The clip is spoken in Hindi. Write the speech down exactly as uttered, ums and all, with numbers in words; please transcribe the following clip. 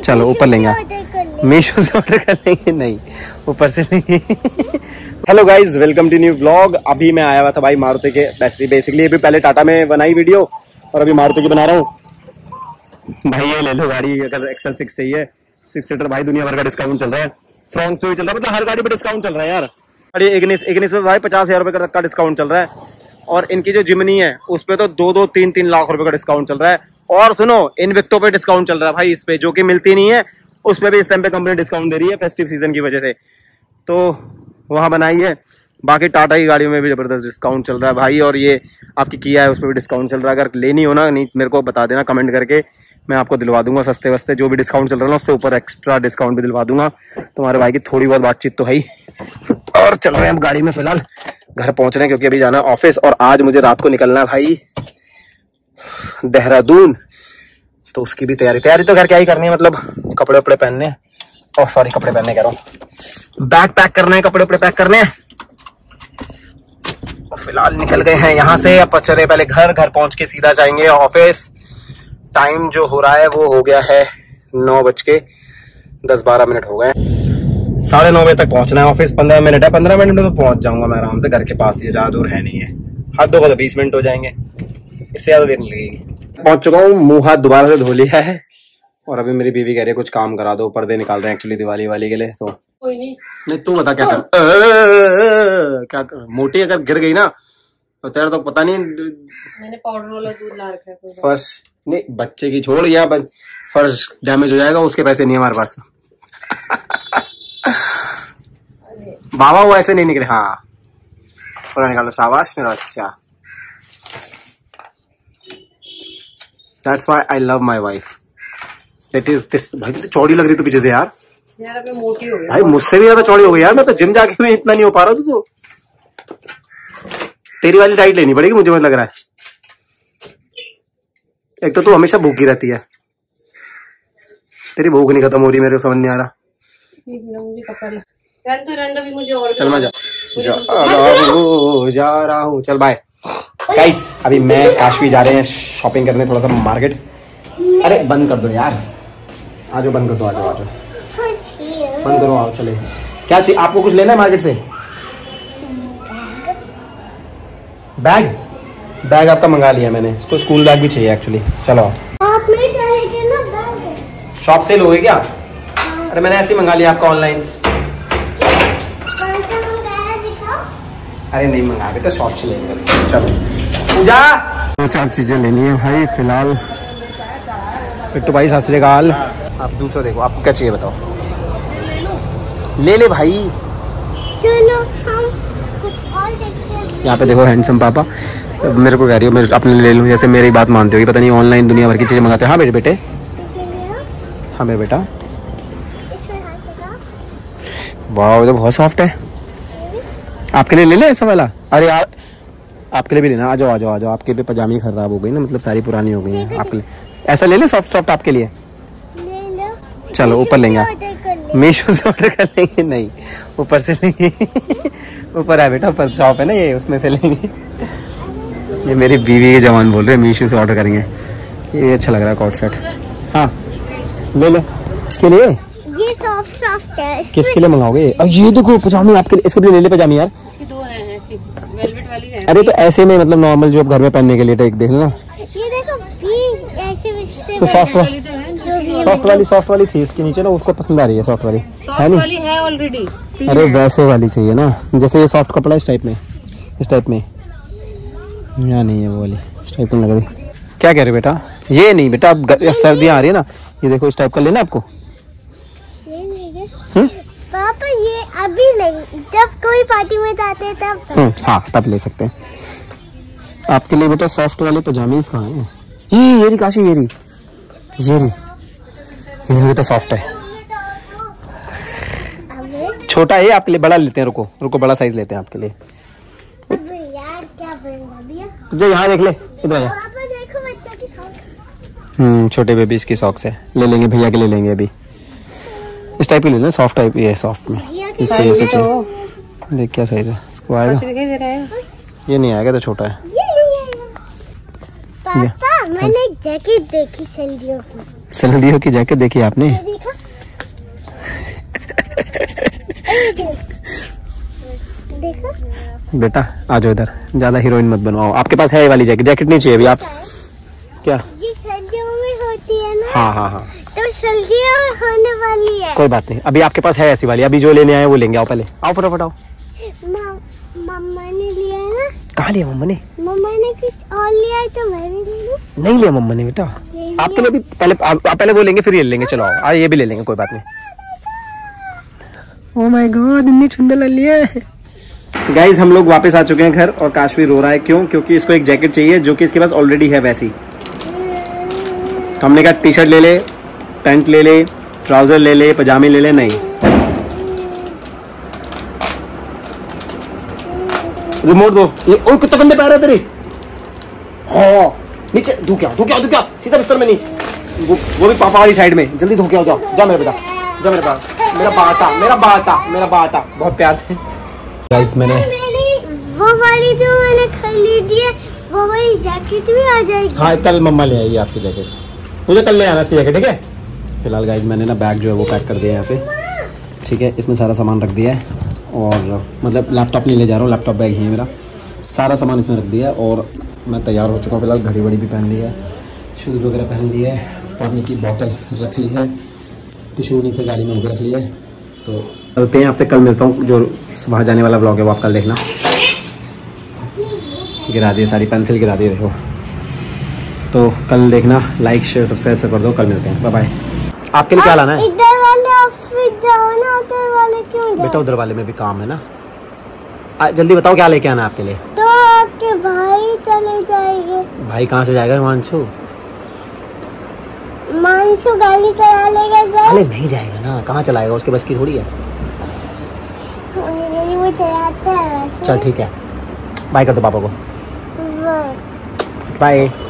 चलो ऊपर लेंगे, मीशो से ऑर्डर कर लेंगे, नहीं ऊपर से लेंगे। Hello guys, welcome to new vlog. अभी मैं आया हुआ था भाई मारुति के, बेसिकली अभी पहले टाटा में बनाई वीडियो और अभी मारुति की बना रहा हूँ। भाई ये ले लो गाड़ी, अगर एक्सल सिक्स चाहिए, सिक्स सीटर भाई दुनिया भर का डिस्काउंट चल रहा है, फ्रॉन्क्स पे भी चल रहा है, मतलब हर गाड़ी पे डिस्काउंट चल रहा है यार। इग्निस इग्निस पे भाई पचास हजार रुपए तक का डिस्काउंट चल रहा है, और इनकी जो जिमनी है उस पे तो दो दो तीन तीन लाख रुपए का डिस्काउंट चल रहा है। और सुनो, इनविक्टो पे डिस्काउंट चल रहा है भाई, इस पे जो कि मिलती नहीं है उस पे भी इस टाइम पे कंपनी डिस्काउंट दे रही है फेस्टिव सीजन की वजह से, तो वहां बनाई है। बाकी टाटा की गाड़ियों में भी जबरदस्त डिस्काउंट चल रहा है भाई, और ये आपकी किया है उस पर भी डिस्काउंट चल रहा है। अगर लेनी हो ना, नहीं मेरे को बता देना कमेंट करके, मैं आपको दिलवा दूंगा सस्ते वस्ते, जो भी डिस्काउंट चल रहा है उससे ऊपर एक्स्ट्रा डिस्काउंट भी दिलवा दूंगा। तुम्हारे भाई की थोड़ी बहुत बातचीत तो है ही। और चल रहे हैं हम गाड़ी में, फिलहाल घर पहुंच रहे हैं क्योंकि अभी जाना है ऑफिस, और आज मुझे रात को निकलना है भाई देहरादून, तो उसकी भी तैयारी तैयारी तो घर क्या ही करनी है, मतलब कपड़े वपड़े पहनने, ओह सॉरी कपड़े पहनने कह रहा हूँ, बैग पैक करने हैं, कपड़े वपड़े पैक करने हैं। फिलहाल निकल गए हैं यहाँ से, अब चले पहले घर, घर पहुंच के सीधा जाएंगे ऑफिस। टाइम जो हो रहा है वो हो गया है नौ बज के दस बारह मिनट हो गए, साढ़े नौ बजे तक पहुंचना है ऑफिस। पंद्रह मिनट है, पंद्रह मिनट में तो पहुंच जाऊंगा मैं आराम से, घर के पास ही, ज्यादा दूर है नहीं है। हाथ धोगा तो बीस मिनट हो जाएंगे, इससे ज्यादा देर नहीं लगेगी। पहुंच चुका हूँ, मुंह हाथ दोबारा से धो लिया है, और अभी मेरी बीवी कह रही है कुछ काम करा दो, पर्दे निकाल रहे हैं एक्चुअली दिवाली वाली के लिए। तो कोई नहीं, नहीं तू बता क्या कर, क्या कर, मोटी अगर गिर गई ना तो तेरा तो पता नहीं। मैंने पाउडर वाला दूध ला रखा है, फर्श नहीं बच्चे की छोड़, या फर्श डैमेज हो जाएगा, उसके पैसे नहीं हमारे पास। बाबा वो ऐसे नहीं निकले, हाँ पूरा निकालो, शाबाश मेरा अच्छा। That's why I love my wife. That is this। भाई तो चौड़ी लग रही तो पीछे से यार, यार मैं मोटी हो गई भाई, मुझसे भी ज्यादा चौड़ी हो गई यार, मैं तो जिम जाके भी इतना नहीं हो पा रहा हूँ। तो तेरी वाली डाइट लेनी पड़ेगी मुझे, मुझे लग रहा है। एक तो तू हमेशा भूखी रहती है, तेरी भूख नहीं खत्म हो रही, मेरे को समझ नहीं आ रहा। रंदो, रंदो भी मुझे और चल मैं जा, जा, जा रहा हूँ, चल बाय गाइस। अभी मैं काशवी जा रहे हैं शॉपिंग करने, थोड़ा सा मार्केट। अरे बंद कर दो यार, आ जाओ बंद कर दो, आ जाओ आ जाओ बंद करो, आओ चले। क्या चाहिए आपको, कुछ लेना है मार्केट से? बैग बैग आपका मंगा लिया मैंने, इसको स्कूल बैग भी चाहिए एक्चुअली। चलो आप शॉप से लोगे क्या? अरे मैंने ऐसे ही मंगा लिया आपका ऑनलाइन। अरे नहीं मंगा के तो शॉप से लेंगे। चलो पूजा, दो चार चीजें लेनी है भाई फिलहाल। एक तो भाई सत श्री अकाल, आप दूसरा देखो आपको क्या चाहिए बताओ, ले ले भाई। चलो हम कुछ और देखते हैं। यहाँ पे देखो हैंडसम पापा, तो मेरे को कह रही हो मैं अपने ले लूँ, जैसे मेरी बात मानते हो, पता नहीं ऑनलाइन दुनिया भर की चीजें मंगाते हैं। हाँ मेरे बेटे, हाँ मेरे बेटा, वाह तो बहुत सॉफ्ट है, आपके लिए ले ले ऐसा वाला। अरे यार आपके लिए भी लेना, आ जाओ आ जाओ आ जाओ, आपके भी पजामी खराब हो गई ना, मतलब सारी पुरानी हो गई है, आपके लिए ऐसा ले ले सॉफ्ट सॉफ्ट आपके लिए। चलो ऊपर लेंगे, मीशो से ऑर्डर कर लेंगे, नहीं ऊपर से लेंगे। ऊपर है बेटा, ऊपर शॉप है ना ये, उसमें से लेंगे। ये मेरी बीवी के जवान बोल रहे हैं मीशो से ऑर्डर करेंगे, ये अच्छा लग रहा है कॉट सेट। हाँ ले लो, इसके लिए ये सॉफ्ट सॉफ्ट है, किसके लिए मंगाओगे? ये देखो पजामी आपके लिए, इसके लिए ले ले पजामी यार, दो हैं ऐसी वेलवेट वाली है। अरे तो ऐसे में मतलब नॉर्मल जो घर में पहनने के लिए देख देख लेना, ये देखो ऐसे सॉफ्ट वाली, सॉफ्ट वाली सॉफ्ट वाली थी इसके नीचे ना, उसको पसंद आ रही है सॉफ्ट वाली, है नहीं? है ऑलरेडी। अरे वैसे वाली चाहिए ना, जैसे ये सॉफ्ट कपड़ा इस टाइप में, इस टाइप में यहाँ नहीं है वो वाली, इस टाइप में लग रही। क्या कह रहे बेटा? ये नहीं बेटा, अब सर्दियाँ आ रही है ना, ये देखो इस टाइप का लेना आपको। पापा ये अभी नहीं, जब कोई पार्टी में जाते हैं तब। हाँ तब ले सकते हैं। आपके लिए बेटा सॉफ्ट वाले पजामीज कहाँ हैं? ये ये रही काशी, ये रही ये रही ये तो सॉफ्ट है, छोटा है आपके लिए, बड़ा लेते हैं। रुको रुको बड़ा साइज लेते हैं आपके लिए। यार क्या जो यहाँ देख ले, इधर आ। हम्म छोटे बेबीज की सॉक्स है, ले लेंगे भैया के लिए लेंगे अभी, इस टाइप की ले लेना, सॉफ्ट टाइप ये है, सॉफ्ट में इसको ये सोचिए। देख क्या साइज है इसको, आएगा ये नहीं आएगा तो छोटा है। ये नहीं आएगा। पापा मैंने एक जैकेट देखी सर्दियों की, सर्दियों की जैकेट देखी आपने? देखो देखो बेटा आ जाओ इधर, ज्यादा हीरोइन मत बनवाओ। आपके पास है ये वाली जैकेट? जैकेट नहीं चाहिए अभी आप? क्या? ये सर्दियों में होती है ना। हाँ हाँ हाँ, तो सर्दियों होने वाली है। कोई बात नहीं, अभी आपके पास है ऐसी वाली। अभी जो लेने आए वो लेंगे। आओ पहले, आओ फटाफट आओ। मम्मा ने लिया ना। कहाँ लिया मम्मा ने? मम्मा ने कुछ और लिया है तो मैं भी ले लूं? नहीं लिया मम्मा ने बेटा, आपके लिए भी पहले आप, आप पहले वो लेंगे फिर ये लेंगे। चलो आओ, आ, ये भी ले लेंगे, कोई बात नहीं। ओह माय गॉड, इतनी सुंदर लगी है। गाइज हम लोग वापस आ चुके हैं घर और काशवी रो रहा है। क्यों? क्योंकि इसको एक जैकेट चाहिए जो कि इसके पास ऑलरेडी है वैसी। तो हमने कहा टी शर्ट ले ले, पैंट ले ले, ट्राउजर ले ले, पजामे ले ले। नहीं, रिमोट दो। ये ओए कितना गंदे पैर है तेरे। हाँ नीचे धो क्या धो क्या धो क्या, सीधा बिस्तर में नहीं, वो, वो भी पापा वाली साइड में। जल्दी धो के आओ, जाओ जा मेरे बेटा, जा मेरे पास। मेरा बाता मेरा बाता मेरा बाता बहुत प्यार से। गाइस मैंने वो वाली जो मैंने खरीदी है वो वाली जैकेट भी आ जाएगी। हाँ कल मम्मा ले आएगी आपकी जैकेट, मुझे कल ले आना इसकी जैकेट, ठीक है? फिलहाल गाइस मैंने ना बैग जो है वो पैक कर दिया है यहाँ से, ठीक है? इसमें सारा सामान रख दिया है और मतलब लैपटॉप नहीं ले जा रहा हूँ, लैपटॉप बैग ही है मेरा। सारा सामान इसमें रख दिया है और मैं तैयार हो चुका हूँ। फिलहाल घड़ी वड़ी भी पहन ली है, शूज़ वगैरह पहन लिए है, पानी की बोतल रख ली है, टिशू नहीं थे गाड़ी में वो रख लिया है। तो चलते हैं, आपसे कल मिलता हूँ। जो वहाँ जाने वाला ब्लॉग है वो आप कल देखना। गिरा दिए सारी पेंसिल, गिरा दिए देखो। तो कल देखना, लाइक शेयर सब्सक्राइब से कर दो। कल मिलते हैं, बाय बाय। आपके लिए क्या लाना है? इधर वाले ऑफिस जाओ ना, उधर वाले क्यों जाओ? बेटा उधर वाले में भी काम है ना। आ, जल्दी बताओ क्या लेके आना है आपके लिए? तो आपके भाई चले जाएंगे। भाई कहाँ से जाएगा? हिमांशु मानसू गाड़ी चला लेगा। अरे नहीं जाएगा ना, कहाँ चलाएगा, उसके बस की थोड़ी है। वो चलाता है वैसे। चल ठीक है, बाय कर दो पापा को, बाय। बाय।